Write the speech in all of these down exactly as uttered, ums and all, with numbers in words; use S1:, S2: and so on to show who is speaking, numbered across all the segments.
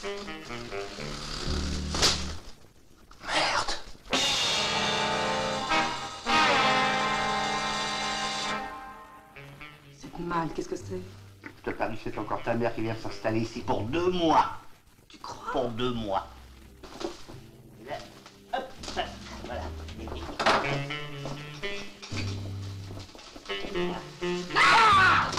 S1: Merde.
S2: Cette malle, qu'est-ce que c'est?
S1: Je te parie que c'est encore ta mère qui vient s'installer ici pour deux mois.
S2: Tu crois?
S1: Pour deux mois. Là, hop, hop, voilà. Ah!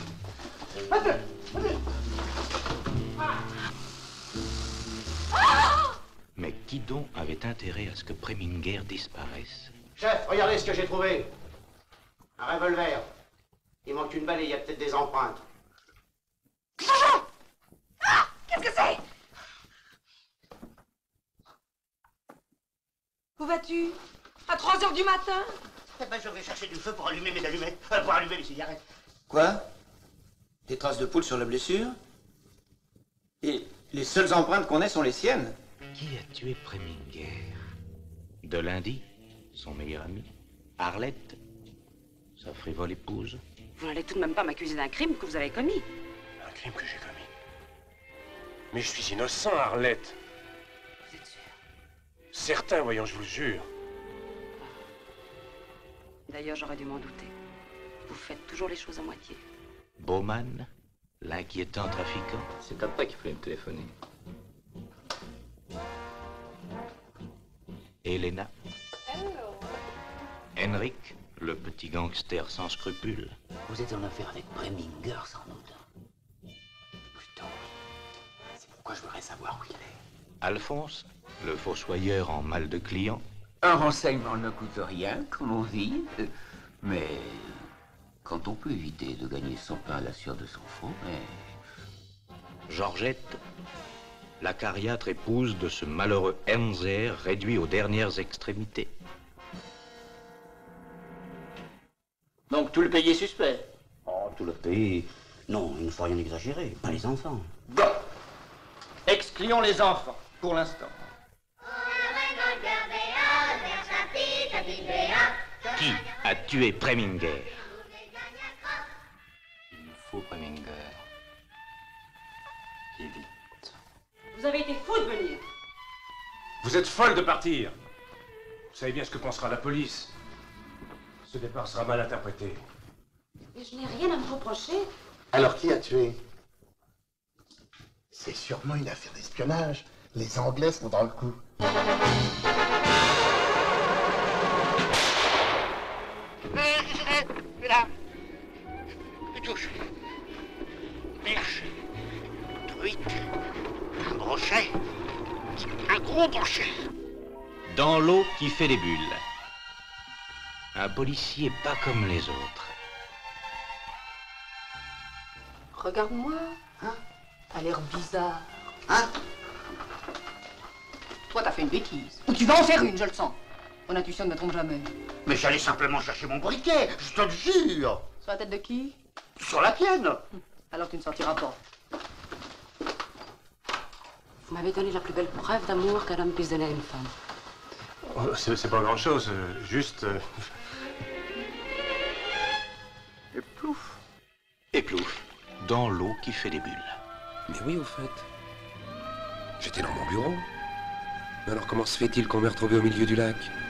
S3: Mais qui donc avait intérêt à ce que Preminger disparaisse?
S1: Chef, regardez ce que j'ai trouvé. Un revolver. Il manque une balle et il y a peut-être des empreintes.
S2: Ah! Qu'est-ce que c'est? Où vas-tu? À trois heures du matin?
S1: Eh ben, je vais chercher du feu pour allumer mes allumettes, euh, pour allumer mes cigarettes.
S4: Quoi? Des traces de poule sur la blessure? Et les seules empreintes qu'on ait sont les siennes?
S3: Qui a tué Preminger? De lundi, son meilleur ami. Arlette, sa frivole épouse.
S2: Vous n'allez tout de même pas m'accuser d'un crime que vous avez commis.
S5: Un crime que j'ai commis. Mais je suis innocent, Arlette.
S2: Vous êtes sûr?
S5: Certain, voyons, je vous le jure.
S2: D'ailleurs, j'aurais dû m'en douter. Vous faites toujours les choses à moitié.
S3: Bowman, l'inquiétant trafiquant.
S6: C'est après qu'il fallait me téléphoner.
S3: Elena. Henrik, le petit gangster sans scrupules.
S1: Vous êtes en affaire avec Preminger, sans doute. Plutôt, oui. C'est pourquoi je voudrais savoir où il est.
S3: Alphonse, le fossoyeur en mal de client.
S6: Un renseignement ne coûte rien, comme on dit. Euh, Mais quand on peut éviter de gagner son pain à la sueur de son front, mais...
S3: Georgette, la cariâtre épouse de ce malheureux Hemser réduit aux dernières extrémités.
S1: Donc tout le pays est suspect? Oh, tout le pays... Non, il ne faut rien exagérer, pas les enfants.
S4: Bon. Excluons les enfants, pour l'instant.
S3: Qui a tué Preminger?
S6: il me faut Preminger. Et vite.
S2: Vous avez été fou de venir.
S5: Vous êtes folle de partir. Vous savez bien ce que pensera la police. Ce départ sera mal interprété.
S2: Et je n'ai rien à me reprocher.
S7: Alors qui a tué? C'est sûrement une affaire d'espionnage. Les Anglais sont dans le coup.
S1: Là, touche, perche, truite, un brochet, un gros brochet.
S3: Dans l'eau qui fait des bulles. Un policier pas comme les autres.
S2: Regarde-moi.
S1: Hein?
S2: T'as l'air bizarre.
S1: Hein?
S2: Toi, t'as fait une bêtise. Ou tu vas en faire une, je le sens. Mon intuition ne me trompe jamais.
S1: Mais j'allais simplement chercher mon briquet, je te le jure.
S2: Sur la tête de qui?
S1: Sur la tienne.
S2: Alors tu ne sortiras pas. Vous m'avez donné la plus belle preuve d'amour qu'un homme puisse donner à une femme.
S5: Oh, c'est c'est pas grand-chose, euh, juste... euh,
S3: Et plouf. Et plouf. Dans l'eau qui fait des bulles.
S8: Mais oui, au fait. J'étais dans mon bureau. Mais alors comment se fait-il qu'on m'ait retrouvé au milieu du lac?